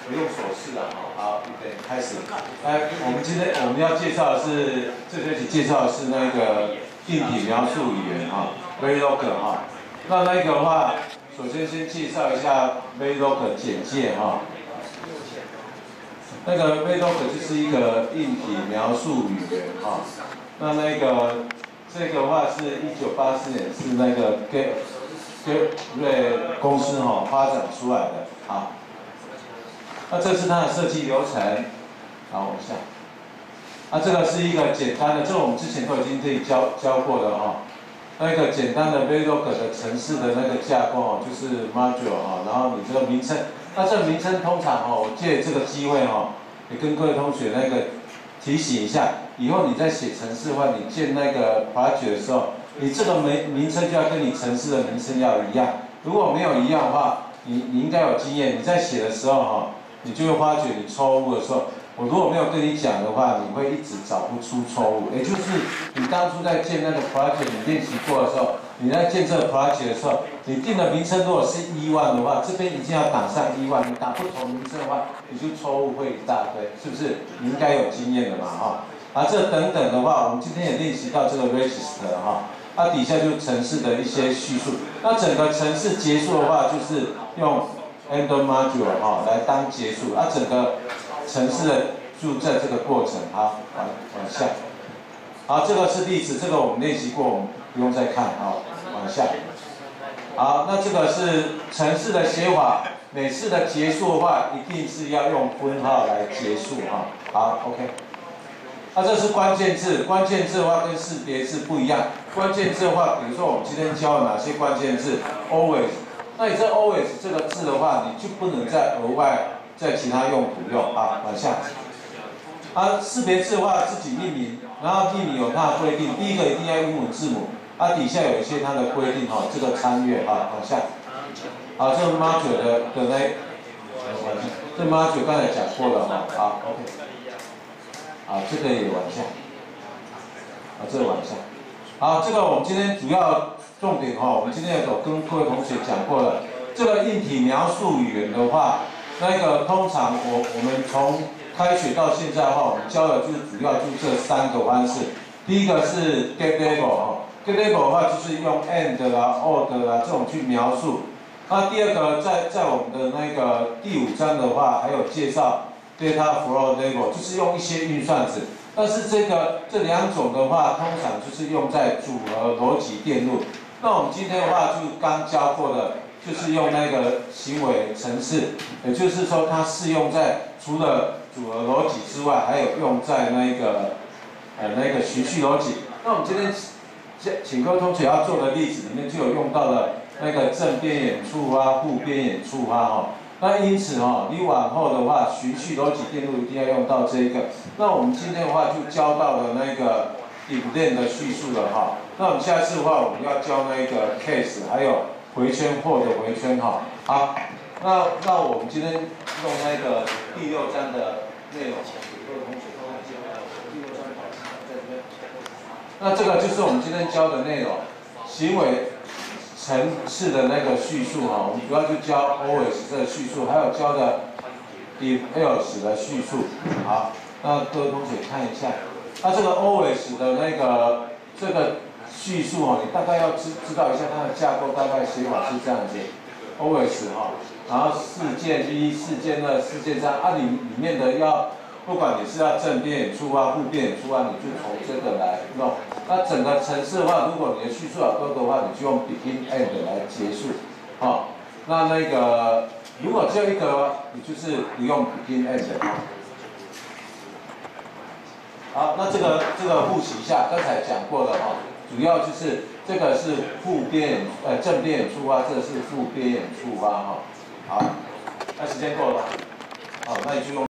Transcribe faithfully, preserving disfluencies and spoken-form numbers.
我用手势了哈。好，预备开始。来，我们今天我们要介绍的是这学期介绍的是那个硬体描述语言哈 ，Verilog 哈。那那个的话，首先先介绍一下 Verilog 简介哈。那个 Verilog 就是一个硬体描述语言哈。那那个这个的话是一九八四年是那个 Get Get 公司哈发展出来的。好，那这是它的设计流程。好，往下。那这个是一个简单的，这个我们之前都已经可以教教过的哈。那个简单的 Verilog 的程式的那个架构哦，就是 module 哈，然后你这个名称，那这个名称通常哦，我借这个机会哈，也跟各位同学那个提醒一下，以后你在写程式的话，你建那个 project 的时候，你这个名名称就要跟你程式的名称要一样，如果没有一样的话，你你应该有经验，你在写的时候哈，你就会发觉你错误的时候。我如果没有跟你讲的话，你会一直找不出错误。也就是你当初在建那个 project 你练习过的时候，你在建这个 project 的时候，你定的名称如果是一万的话，这边一定要打上一万。你打不同名称的话，你就错误会一大堆，是不是？你应该有经验的嘛，哈。啊，这等等的话，我们今天也练习到这个 register 哈，它底下就是程式的一些叙述。那整个程式结束的话，就是用 end module 哈来当结束，啊，整个程式的就在这个过程，好，往往下。好，这个是例子，这个我们练习过，我们不用再看，好，往下。好，那这个是程式的写法，每次的结束的话，一定是要用分号来结束哈。好 ，OK。那这是关键字，关键字的话跟识别字不一样。关键字的话，比如说我们今天教了哪些关键字 ，always。那你这 always 这个字的话，你就不能再额外在其他用途用啊，往下。啊，识别字的话自己命名，然后命名有它的规定，第一个一定要英文字母，啊底下有一些它的规定哈，这个参阅啊，往下。好，这个 module 的的那，这 module 刚才讲过了哈，好 ，OK。好，这个也往下。啊，这个往下。好，这个我们今天主要重点哈，我们今天有跟各位同学讲过了，这个硬体描述语言的话。那个通常我我们从开学到现在的话，我们教的就是主要就是这三个方式。第一个是 get label 哈 ，get label 的话就是用 and 啦、or 啦这种去描述。那第二个在在我们的那个第五章的话，还有介绍 data flow label， 就是用一些运算子。但是这个这两种的话，通常就是用在组合逻辑电路。那我们今天的话就刚教过的。就是用那个行为程式，也就是说它适用在除了组合逻辑之外，还有用在那个呃那个循序逻辑。那我们今天请各位同学要做的例子里面就有用到了那个正边沿触发、负边沿触发哈。那因此哈，你往后的话，循序逻辑电路一定要用到这一个。那我们今天的话就教到了那个if then的叙述了哈。那我们下次的话，我们要教那个 case， 还有回圈或者回圈哈，好，那那我们今天用那个第六章的内容，各位同学看一下，第六章在这边。那这个就是我们今天教的内容，行为程式的那个叙述哈，我们主要就教 always 这个叙述，还有教的 if else 的叙述。好，那各位同学看一下，那这个 always 的那个这个。叙述哦，你大概要知知道一下它的架构，大概写法是这样子 ，always 哈，然后事件一、事件二、事件三，啊里里面的要，不管你是要正边沿触发、负边沿触发，你就从这个来弄。那整个程式的话，如果你的叙述好多的话，你就用 begin end 来结束，好，那那个如果只有一个，你就是不用 begin end。好，那这个这个复习一下，刚才讲过了哈。主要就是这个是负边沿，呃正边沿触发，这个是负边沿触发哈。好，那时间够了吧？好，那你就用。